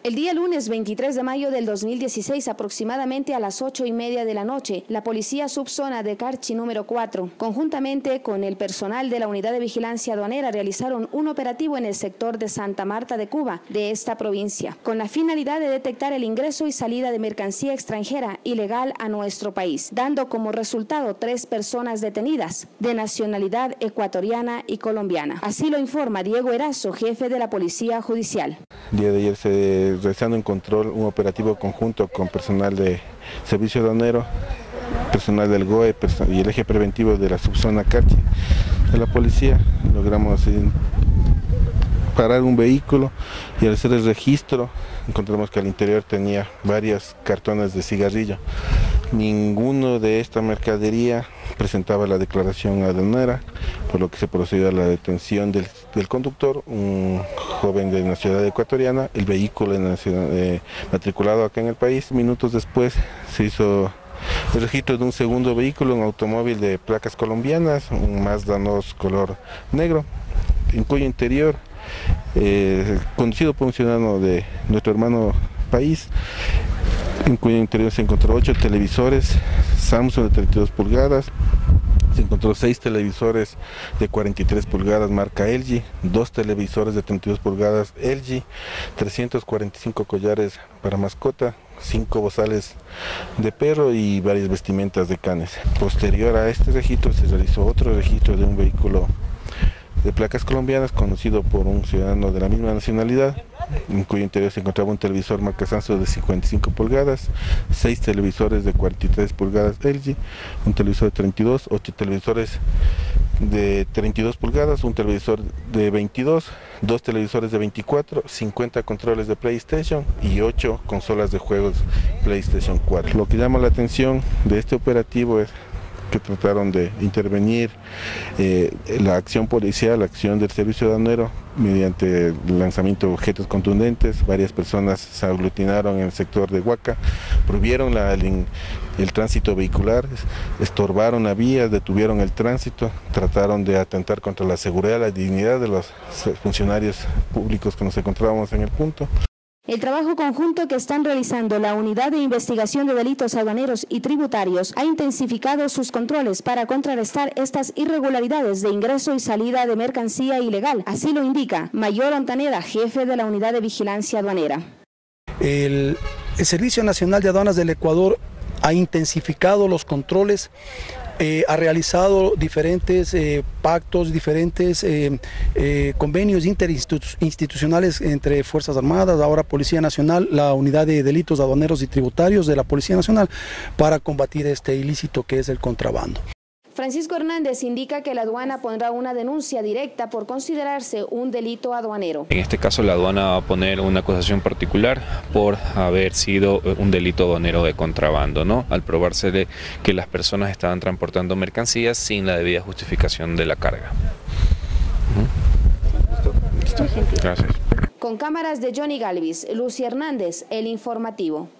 El día lunes 23 de mayo del 2016, aproximadamente a las 8:30 de la noche, la Policía Subzona de Carchi número 4, conjuntamente con el personal de la Unidad de Vigilancia Aduanera, realizaron un operativo en el sector de Santa Marta de Cuba, de esta provincia, con la finalidad de detectar el ingreso y salida de mercancía extranjera ilegal a nuestro país, dando como resultado 3 personas detenidas, de nacionalidad ecuatoriana y colombiana. Así lo informa Diego Erazo, jefe de la Policía Judicial. El día de ayer se realizando en control un operativo conjunto con personal de Servicio Aduanero, personal del GOE y el eje preventivo de la subzona Carchi de la policía. Logramos parar un vehículo y al hacer el registro encontramos que al interior tenía varios cartones de cigarrillo. Ninguno de esta mercadería presentaba la declaración aduanera, por lo que se procedió a la detención del conductor, un joven de nacionalidad ecuatoriana, el vehículo matriculado acá en el país. Minutos después se hizo el registro de un segundo vehículo, un automóvil de placas colombianas, un Mazda 2 color negro, en cuyo interior, conducido por un ciudadano de nuestro hermano país, en cuyo interior se encontró 8 televisores Samsung de 32 pulgadas, se encontró 6 televisores de 43 pulgadas marca LG, 2 televisores de 32 pulgadas LG, 345 collares para mascota, 5 bozales de perro y varias vestimentas de canes. Posterior a este registro se realizó otro registro de un vehículo de placas colombianas conocido por un ciudadano de la misma nacionalidad, en cuyo interior se encontraba un televisor marca Samsung de 55 pulgadas, 6 televisores de 43 pulgadas LG, un televisor de 32, 8 televisores de 32 pulgadas, un televisor de 22, 2 televisores de 24, 50 controles de PlayStation y 8 consolas de juegos PlayStation 4. Lo que llama la atención de este operativo es que trataron de intervenir la acción policial, la acción del servicio aduanero, mediante el lanzamiento de objetos contundentes. Varias personas se aglutinaron en el sector de Huaca, prohibieron el tránsito vehicular, estorbaron la vía, detuvieron el tránsito, trataron de atentar contra la seguridad y la dignidad de los funcionarios públicos que nos encontrábamos en el punto. El trabajo conjunto que están realizando la Unidad de Investigación de Delitos Aduaneros y Tributarios ha intensificado sus controles para contrarrestar estas irregularidades de ingreso y salida de mercancía ilegal. Así lo indica Mayor Ontaneda, jefe de la Unidad de Vigilancia Aduanera. El Servicio Nacional de Aduanas del Ecuador ha intensificado los controles, ha realizado diferentes pactos, diferentes convenios interinstitucionales entre Fuerzas Armadas, ahora Policía Nacional, la Unidad de Delitos Aduaneros y Tributarios de la Policía Nacional, para combatir este ilícito que es el contrabando. Francisco Hernández indica que la aduana pondrá una denuncia directa por considerarse un delito aduanero. En este caso la aduana va a poner una acusación particular por haber sido un delito aduanero de contrabando, ¿no? Al probarse que las personas estaban transportando mercancías sin la debida justificación de la carga. Listo. Gracias. Con cámaras de Johnny Galvis, Lucy Hernández, El Informativo.